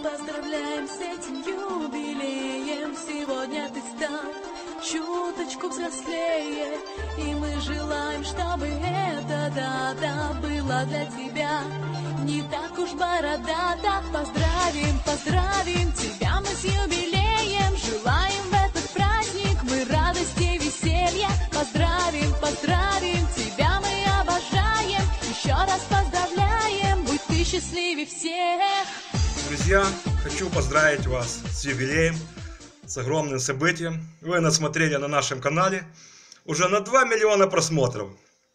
поздравляем с этим юбилеем. Сегодня ты стал чуточку взрослее, и мы желаем, чтобы эта дата была для тебя не так уж бородата. Поздравим, поздравим тебя мы с юбилеем, желаем в этот праздник мы радости и веселья. Поздравим, поздравим тебя мы обожаем, еще раз поздравляем, будь ты счастливее всех. Друзья, хочу поздравить вас с юбилеем, с огромным событием. Вы нас смотрели на нашем канале уже на 2 миллиона просмотров.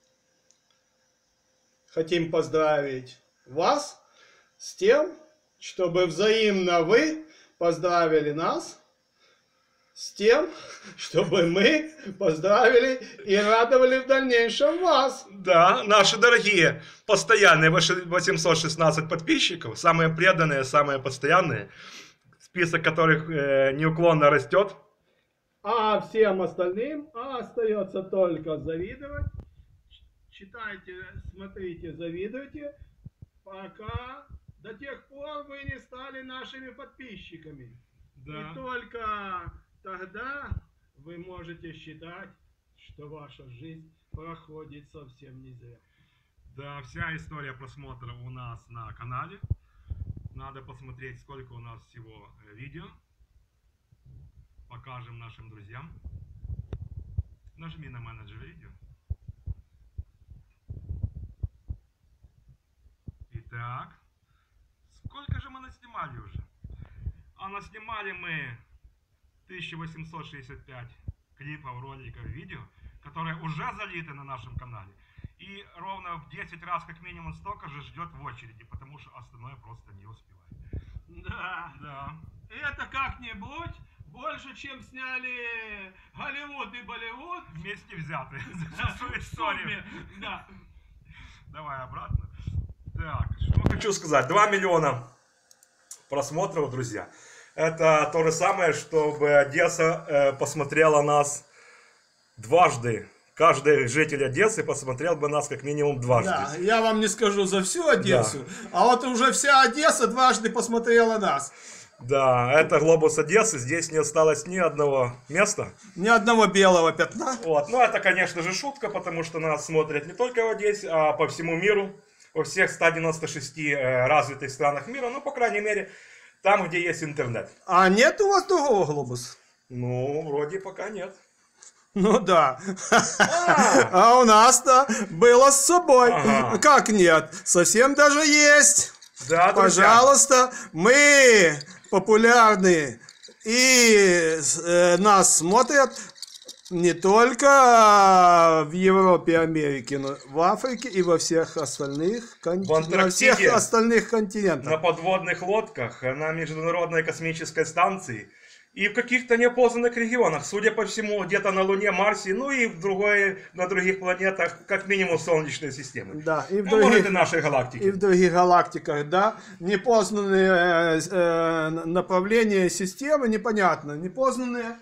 Хотим поздравить вас с тем, чтобы взаимно вы поздравили нас, с тем, чтобы мы поздравили и радовали в дальнейшем вас. Да, наши дорогие, постоянные 816 подписчиков, самые преданные, самые постоянные, список которых неуклонно растет. А всем остальным остается только завидовать. Читайте, смотрите, завидуйте, пока до тех пор вы не стали нашими подписчиками. Да. И только тогда вы можете считать, что ваша жизнь проходит совсем не зря. Да, вся история просмотров у нас на канале. Надо посмотреть, сколько у нас всего видео. Покажем нашим друзьям. Нажми на менеджер видео. Итак, сколько же мы наснимали уже? А наснимали мы 1865 клипов, роликов, видео, которые уже залиты на нашем канале. И ровно в 10 раз как минимум столько же ждет в очереди, потому что остальное просто не успевает. Да. Да. Это как-нибудь больше, чем сняли Голливуд и Болливуд. Вместе взятые за всю историю. Да. Давай обратно. Так, что хочу сказать. 2 миллиона просмотров, друзья. Это то же самое, чтобы Одесса посмотрела нас дважды. Каждый житель Одессы посмотрел бы нас как минимум дважды. Да, я вам не скажу за всю Одессу, да. А вот уже вся Одесса дважды посмотрела нас. Да, это глобус Одессы, здесь не осталось ни одного места. Ни одного белого пятна. Вот. Ну это, конечно же, шутка, потому что нас смотрят не только в Одессе, а по всему миру. Во всех 196 развитых странах мира, ну, по крайней мере, там, где есть интернет. А нет у вас другого глобуса? Ну, вроде пока нет. Ну да. А у нас-то было с собой. Ага. Как нет? Совсем даже есть. Да, пожалуйста, мы популярны и нас смотрят не только в Европе, Америке, но в Африке и во всех остальных континентах. На подводных лодках, на Международной космической станции и в каких-то неопознанных регионах, судя по всему, где-то на Луне, Марсе, ну и на других планетах, как минимум Солнечной системы. Да, и в других нашей галактике. И в других галактиках, да. Непознанные направления системы, непонятно, непознанные.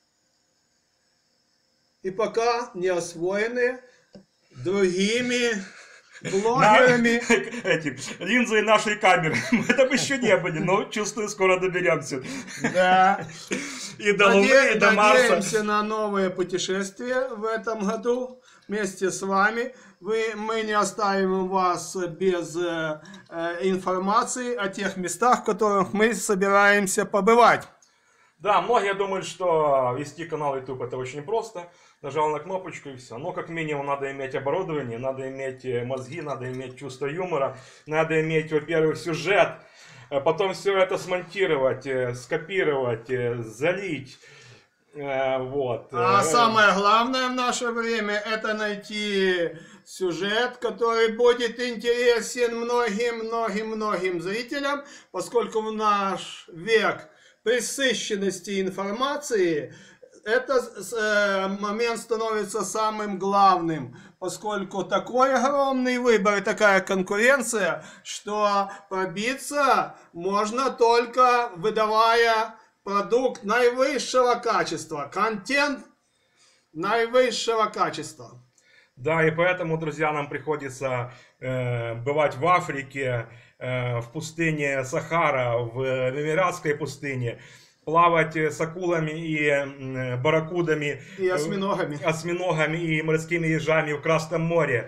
И пока не освоены другими блогерами. Линзой нашей камеры. Мы там еще не были, но чувствую, скоро доберемся. Да. И до Луны, и до Марса. Надеемся на новые путешествия в этом году вместе с вами. Мы не оставим вас без информации о тех местах, в которых мы собираемся побывать. Да, многие думают, что вести канал YouTube это очень просто. Нажал на кнопочку и все. Но как минимум надо иметь оборудование, надо иметь мозги, надо иметь чувство юмора, надо иметь, во-первых, сюжет, потом все это смонтировать, скопировать, залить. Вот. А самое главное в наше время это найти сюжет, который будет интересен многим зрителям, поскольку в наш век пресыщенности информации этот момент становится самым главным, поскольку такой огромный выбор и такая конкуренция, что пробиться можно только выдавая продукт наивысшего качества, контент наивысшего качества. Да, и поэтому, друзья, нам приходится бывать в Африке, в пустыне Сахара, в Эмиратской пустыне, плавать с акулами и барракудами, И осьминогами и морскими ежами в Красном море,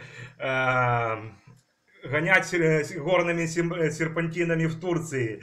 гонять горными серпантинами в Турции,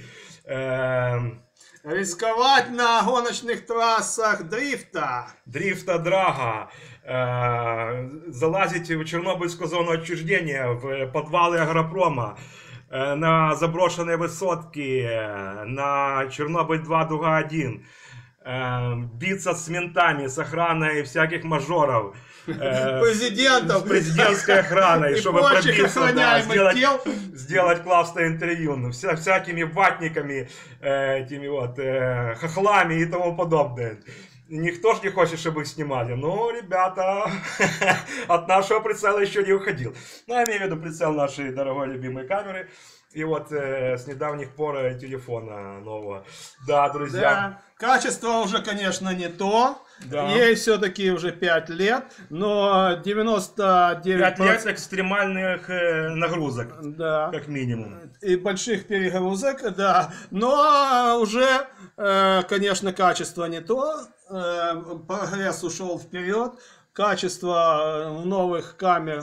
рисковать на гоночных трассах дрифта, драга, залазить в Чернобыльскую зону отчуждения, в подвалы агропрома, на заброшенные высотки, на Чернобыль-2, Дуга-1, биться с ментами, с охраной всяких мажоров, президентов, с президентской охраной, и чтобы прочих пробиться, охраняемых тел. сделать классное интервью, всякими ватниками, этими вот, хохлами и тому подобное. Никто же не хочет, чтобы их снимали. Но, ребята, от нашего прицела еще не уходил. Ну, я имею в виду прицел нашей дорогой любимой камеры. И вот с недавних пор телефона нового. Да, друзья. Да. Качество уже, конечно, не то. Да. Ей все-таки уже 5 лет, но 99%... 5 лет экстремальных нагрузок, да. как минимум. И больших перегрузок, да. Но уже, конечно, качество не то. Прогресс ушел вперед. Качество новых камер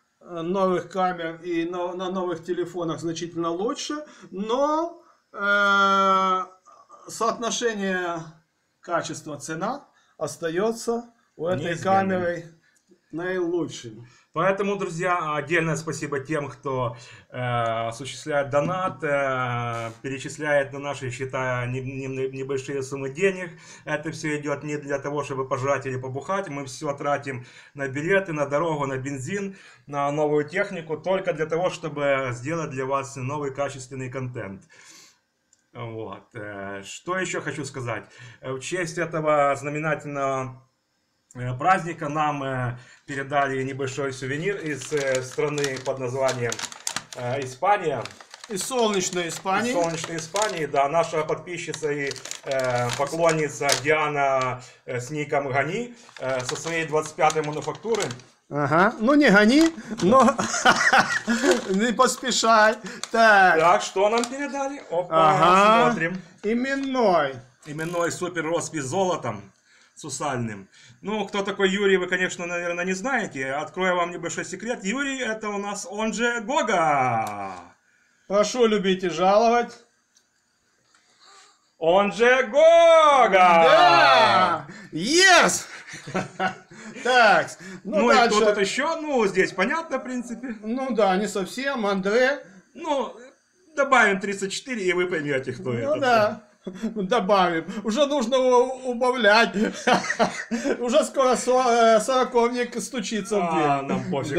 и на новых телефонах значительно лучше. Но соотношение качество-цена остается у этой камеры наилучшим. Поэтому, друзья, отдельное спасибо тем, кто осуществляет донат, перечисляет на наши счета небольшие суммы денег. Это все идет не для того, чтобы пожрать или побухать. Мы все тратим на билеты, на дорогу, на бензин, на новую технику, только для того, чтобы сделать для вас новый качественный контент. Вот. Что еще хочу сказать? В честь этого знаменательного праздника нам передали небольшой сувенир из страны под названием Испания. Из солнечной Испании. Из солнечной Испании, да. Наша подписчица и поклонница Диана с ником Гани со своей 25-й мануфактуры. Ага, ну не гони, но не поспешай. Так, что нам передали? Опа, ага. смотрим. Именной супер роспись золотом сусальным. Ну, кто такой Юрий, вы, конечно, наверное, не знаете. Открою вам небольшой секрет. Юрий, это у нас он же Гога. Прошу любить и жаловать. Он же Гога! Да! Yes! Так, ну дальше. И кто тут еще? Ну, здесь понятно, в принципе. Ну да, не совсем. Андре. Ну, добавим 34, и вы поймете, кто это. Ну да. Добавим. Уже нужно убавлять. Уже скоро сороковник стучится в дверь. Нам пофиг.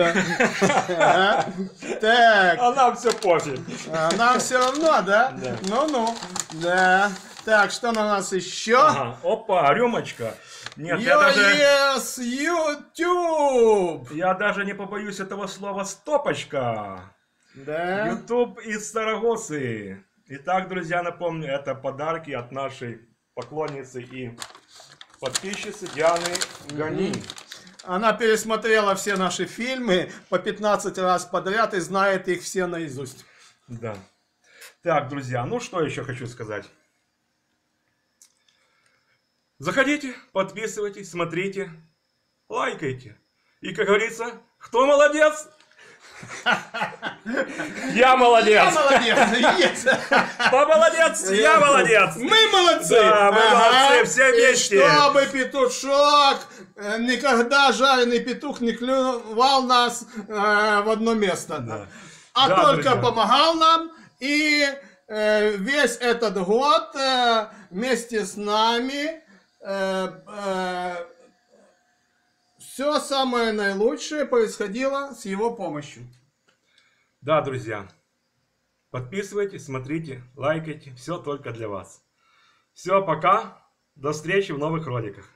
Так. А нам все пофиг. Нам все равно, да? Ну-ну. Да. Так, что на нас еще? Опа, рюмочка. Нет, Yes, YouTube! Я даже не побоюсь этого слова стопочка. Да. YouTube из Сарагосы. Итак, друзья, напомню, это подарки от нашей поклонницы и подписчицы Дианы Гани. Она пересмотрела все наши фильмы по 15 раз подряд и знает их все наизусть. Да. Так, друзья, ну что еще хочу сказать. Заходите, подписывайтесь, смотрите, лайкайте. И, как говорится, кто молодец? Я молодец. Я молодец. Кто молодец? Я молодец. Мы молодцы. Да, мы молодцы, все вместе. И чтобы петушок, никогда жареный петух не клювал нас в одно место. Да. А да, только друзья. помогал нам. И весь этот год вместе с нами все самое наилучшее происходило с его помощью. Да, друзья. Подписывайтесь, смотрите, лайкайте. Все только для вас. Все, пока. До встречи в новых роликах.